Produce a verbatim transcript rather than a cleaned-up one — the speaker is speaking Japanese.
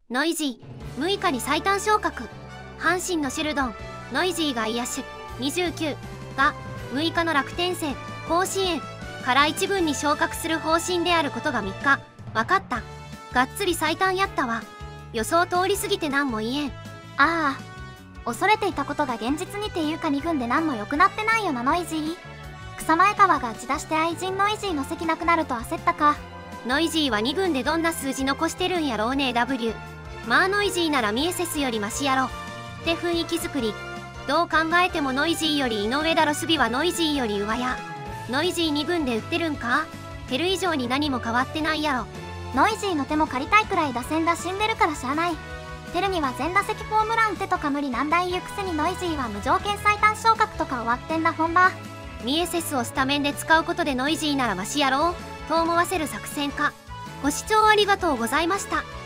ノイジー、むいかに最短昇格。阪神のシェルドン、ノイジー外野手、にじゅうきゅうが、むいかの楽天戦、甲子園から一軍に昇格する方針であることがみっか、わかった。がっつり最短やったわ。予想通りすぎてなんも言えん。 ああ、恐れていたことが現実にっていうかにふんで何も良くなってないよな、ノイジー。草前川が打ち出して愛人ノイジーの席なくなると焦ったか。 ノイジーはに軍でどんな数字残してるんやろうね。 W まあノイジーならミエセスよりマシやろって雰囲気作り。どう考えてもノイジーより井上だろ。守備はノイジーより上や。ノイジーに軍で打ってるんか。減る以上に何も変わってないやろ。 ノイジーの手も借りたいくらい打線が死んでるからしゃあない。テルには全打席ホームラン手とか無理難題言うくせにノイジーは無条件最短昇格とか終わってんな。ほんまミエセスをスタメンで使うことでノイジーならマシやろうと思わせる作戦か。ご視聴ありがとうございました。